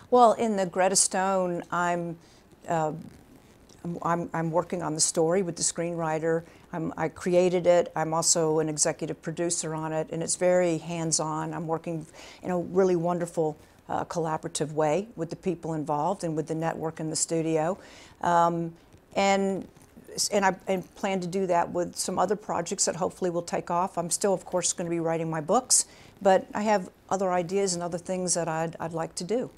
Well, in the Gretta Stone, I'm working on the story with the screenwriter. I created it. I'm also an executive producer on it, and it's very hands-on. I'm working in a really wonderful collaborative way with the people involved and with the network in the studio. And I plan to do that with some other projects that hopefully will take off. I'm still, of course, going to be writing my books, but I have other ideas and other things that I'd like to do.